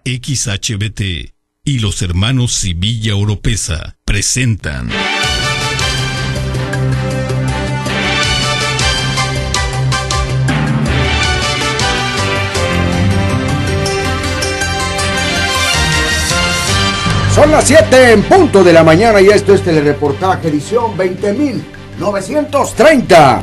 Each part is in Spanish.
XHBT y los hermanos Civilla Oropesa presentan Son las 7 en punto de la mañana y esto es Telereportaje edición 20.930.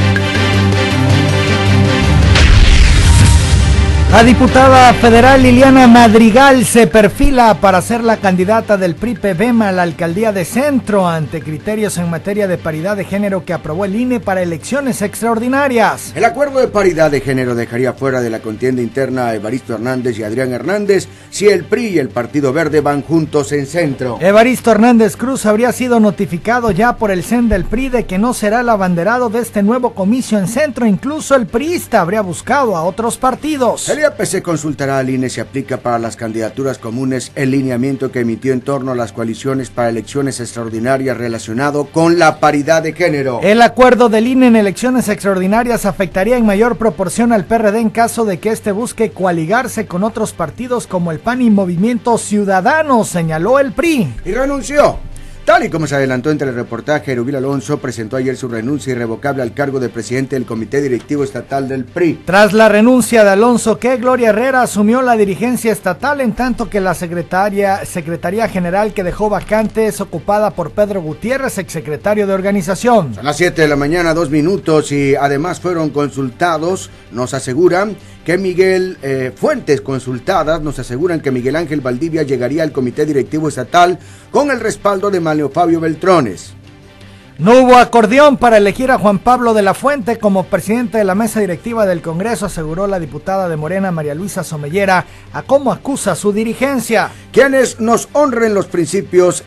La diputada federal Liliana Madrigal se perfila para ser la candidata del PRI-PBM a la alcaldía de Centro ante criterios en materia de paridad de género que aprobó el INE para elecciones extraordinarias. El acuerdo de paridad de género dejaría fuera de la contienda interna a Evaristo Hernández y Adrián Hernández si el PRI y el Partido Verde van juntos en Centro. Evaristo Hernández Cruz habría sido notificado ya por el CEN del PRI de que no será el abanderado de este nuevo comicio en Centro. Incluso el priista habría buscado a otros partidos. El IAPC consultará al INE si aplica para las candidaturas comunes el lineamiento que emitió en torno a las coaliciones para elecciones extraordinarias relacionado con la paridad de género. El acuerdo del INE en elecciones extraordinarias afectaría en mayor proporción al PRD en caso de que éste busque coaligarse con otros partidos como el PAN y Movimiento Ciudadano, señaló el PRI. Y renunció. Tal y como se adelantó entre el reportaje, Eruvil Alonso presentó ayer su renuncia irrevocable al cargo de presidente del Comité Directivo Estatal del PRI. Tras la renuncia de Alonso, Gloria Herrera asumió la dirigencia estatal, en tanto que la Secretaría General que dejó vacante es ocupada por Pedro Gutiérrez, exsecretario de organización. Son las 7 de la mañana, 2 minutos, y además fueron consultados, nos aseguran que fuentes consultadas nos aseguran que Miguel Ángel Valdivia llegaría al Comité Directivo Estatal con el respaldo de Manlio Fabio Beltrones. No hubo acordeón para elegir a Juan Pablo de la Fuente como presidente de la mesa directiva del Congreso, aseguró la diputada de Morena María Luisa Somellera, a cómo acusa su dirigencia. Quienes no honren los principios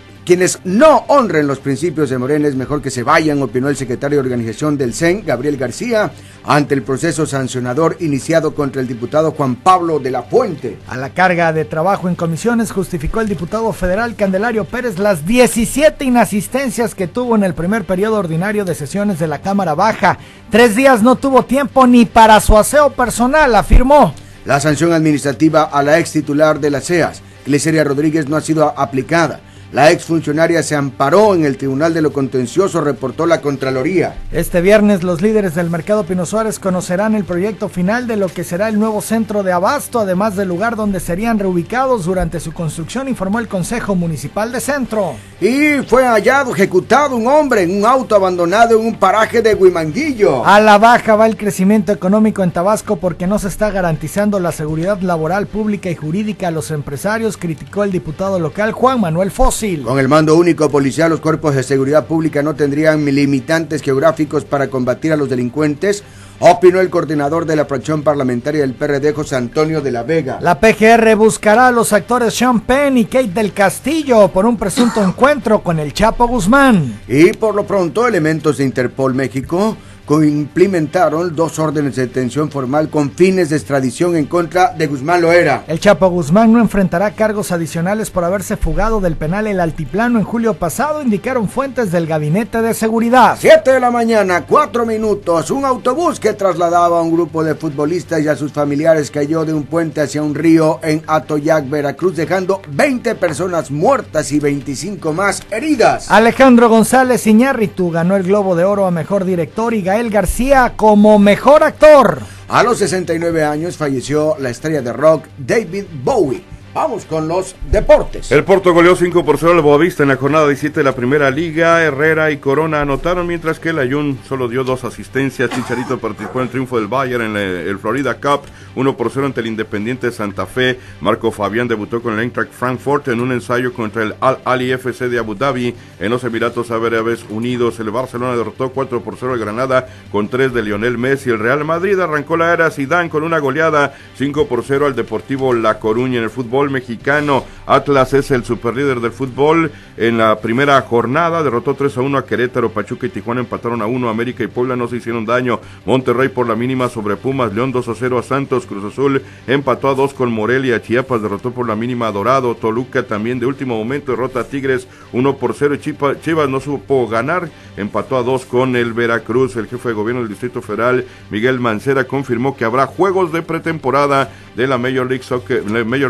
de Morena es mejor que se vayan, opinó el secretario de organización del CEN, Gabriel García, ante el proceso sancionador iniciado contra el diputado Juan Pablo de la Fuente. A la carga de trabajo en comisiones justificó el diputado federal Candelario Pérez las 17 inasistencias que tuvo en el primer periodo ordinario de sesiones de la Cámara Baja. 3 días no tuvo tiempo ni para su aseo personal, afirmó. La sanción administrativa a la ex titular de las CEAS, Glyceria Rodríguez, no ha sido aplicada. La exfuncionaria se amparó en el Tribunal de lo Contencioso, reportó la Contraloría. Este viernes los líderes del Mercado Pino Suárez conocerán el proyecto final de lo que será el nuevo centro de abasto, además del lugar donde serían reubicados durante su construcción, informó el Consejo Municipal de Centro. Y fue ejecutado un hombre en un auto abandonado en un paraje de Huimanguillo. A la baja va el crecimiento económico en Tabasco porque no se está garantizando la seguridad laboral, pública y jurídica a los empresarios, criticó el diputado local Juan Manuel Fósil. Con el mando único policial, los cuerpos de seguridad pública no tendrían limitantes geográficos para combatir a los delincuentes, opinó el coordinador de la fracción parlamentaria del PRD, José Antonio de la Vega. La PGR buscará a los actores Sean Penn y Kate del Castillo por un presunto encuentro con el Chapo Guzmán. Y por lo pronto, elementos de Interpol México implementaron 2 órdenes de detención formal con fines de extradición en contra de Guzmán Loera. El Chapo Guzmán no enfrentará cargos adicionales por haberse fugado del penal El Altiplano en julio pasado, indicaron fuentes del Gabinete de Seguridad. 7 de la mañana, 4 minutos. Un autobús que trasladaba a un grupo de futbolistas y a sus familiares cayó de un puente hacia un río en Atoyac, Veracruz, dejando 20 personas muertas y 25 más heridas. Alejandro González Iñárritu ganó el Globo de Oro a Mejor Director y Gael García como Mejor Actor. A los 69 años falleció la estrella de rock David Bowie. Vamos con los deportes. El Porto goleó 5-0 al Boavista en la jornada 17 de la Primera Liga. Herrera y Corona anotaron, mientras que el Ayun solo dio 2 asistencias. Chicharito participó en el triunfo del Bayern en el Florida Cup, 1-0 ante el Independiente Santa Fe. Marco Fabián debutó con el Eintracht Frankfurt en un ensayo contra el Al-Ali FC de Abu Dhabi en los Emiratos Árabes Unidos. El Barcelona derrotó 4-0 al Granada con 3 de Lionel Messi. El Real Madrid arrancó la era Zidane con una goleada 5-0 al Deportivo La Coruña. En el fútbol mexicano, Atlas es el superlíder del fútbol. En la primera jornada derrotó 3-1 a Querétaro. Pachuca y Tijuana empataron a 1. América y Puebla no se hicieron daño. Monterrey por la mínima sobre Pumas. León 2-0 a Santos. Cruz Azul empató a 2 con Morelia. Chiapas derrotó por la mínima a Dorado. Toluca también de último momento derrota a Tigres 1-0. Chivas no supo ganar, empató a 2 con el Veracruz. El jefe de gobierno del Distrito Federal, Miguel Mancera, confirmó que habrá juegos de pretemporada de la Major League Baseball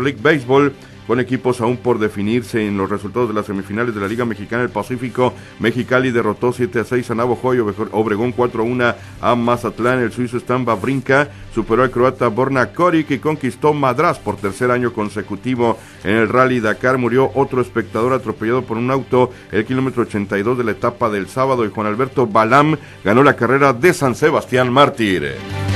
béisbol, con equipos aún por definirse en los resultados de las semifinales de la Liga Mexicana del Pacífico. Mexicali derrotó 7-6 a Navojoy, Obregón 4-1 a Mazatlán. El suizo Stan Wawrinka superó al croata Borna Koric y conquistó Madrás por tercer año consecutivo. En el Rally Dakar murió otro espectador atropellado por un auto el kilómetro 82 de la etapa del sábado, y Juan Alberto Balam ganó la carrera de San Sebastián Mártir.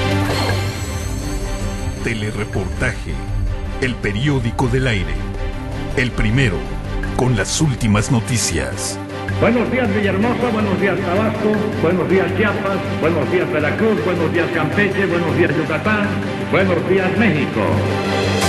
Telereportaje, el periódico del aire, el primero, con las últimas noticias. Buenos días Villahermosa, buenos días Tabasco, buenos días Chiapas, buenos días Veracruz, buenos días Campeche, buenos días Yucatán, buenos días México.